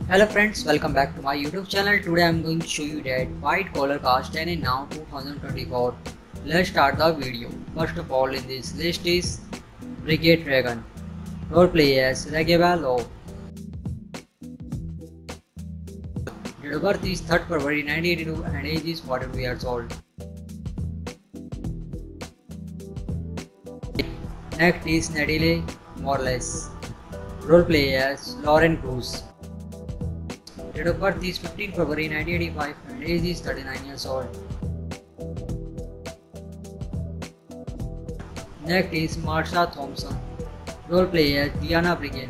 Hello friends, welcome back to my YouTube channel. Today I am going to show you that White Collar Cast 10 in now 2024. Let's start the video. First of all in this list is Brigade Dragon. Roleplay as Regabal Law. Date of birth is 3rd February 1982 and age is 42 years old. Next is Nadine Morales. Roleplay as Lauren Cruz. Date of birth is 15 February 1985 and age is 39 years old. Next is Marsha Thompson. Roleplay as Diana Brigade.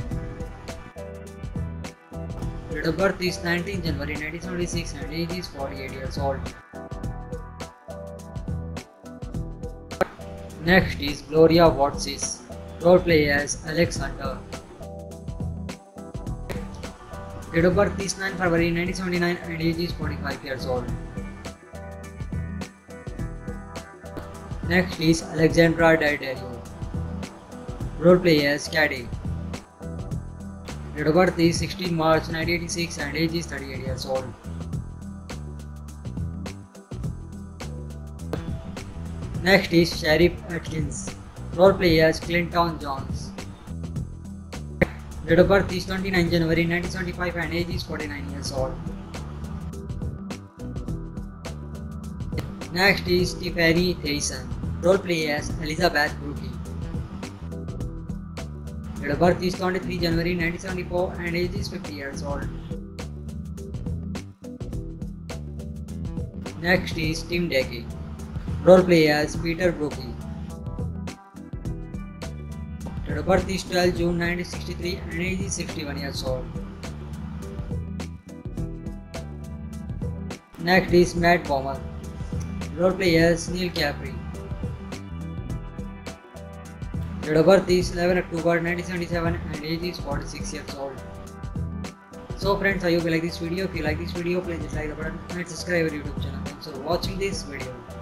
Date of birth is 19 January 1976 and age is 48 years old. Next is Gloria Watsis. Roleplay as Alex Hunter. Date of birth is 9 February 1979 and age is 45 years old. Next is Alexandra Daddario. Roleplay as Caddy. Date of birth is 16 March 1986 and age is 38 years old. Next is Sheriff Atkins. Roleplay as Clinton Jones. Date of birth is 29 January 1975 and age is 49 years old. Next is Tiffany Thiessen. Roleplay as Elizabeth Brookie. Date of birth is 23 January 1974 and age is 50 years old. Next is Tim Deckey. Roleplay as Peter Brookie. Date of birth is 12 June 1963 and age is 61 years old. Next is Matt Bomer. Roleplay as Neil Capri. Date of birth is 11 October 1977 and age is 46 years old. So friends, I hope you like this video. If you like this video, please hit like the button and subscribe our YouTube channel. Thanks for watching this video.